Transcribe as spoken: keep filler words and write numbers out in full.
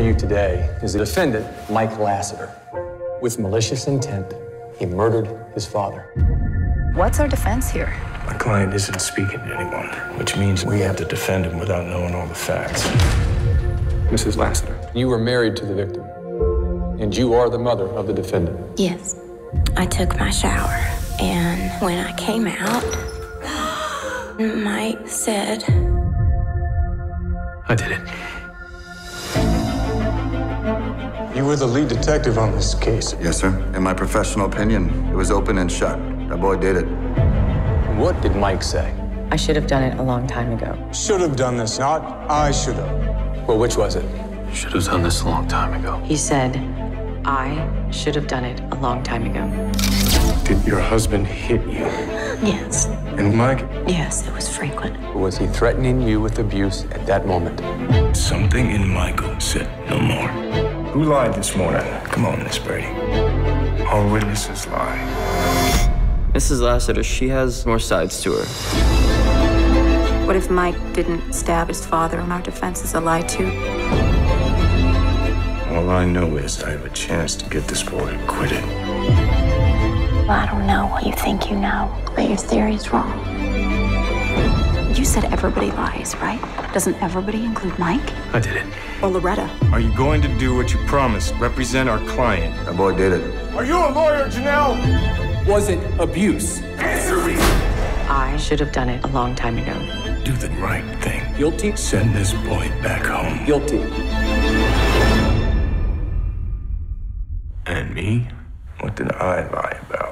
you today is the defendant, Mike Lassiter. With malicious intent, he murdered his father. What's our defense here? My client isn't speaking to anyone, which means we have to defend him without knowing all the facts. Missus Lassiter, you were married to the victim, and you are the mother of the defendant. Yes. I took my shower, and when I came out, Mike said, I did it. You were the lead detective on this case. Yes, sir. In my professional opinion, it was open and shut. That boy did it. What did Mike say? I should have done it a long time ago. Should have done this, not I should have. Well, which was it? You should have done this a long time ago. He said, I should have done it a long time ago. Did your husband hit you? yes. And Mike? Yes, it was frequent. Was he threatening you with abuse at that moment? Something in Michael said no more. Who lied this morning? Come on, Miss Brady. All witnesses lie. Missus Lassiter, she has more sides to her. What if Mike didn't stab his father and our defense is a lie too? All I know is I have a chance to get this boy acquitted. Well, I don't know what you think you know, but your theory's wrong. You said everybody lies, right? Doesn't everybody include Mike? I did it. Or Loretta? Are you going to do what you promised? Represent our client. That boy did it. Are you a lawyer, Janelle? Was it abuse? Answer me! I should have done it a long time ago. Do the right thing. Guilty? Send this boy back home. Guilty. And me? What did I lie about?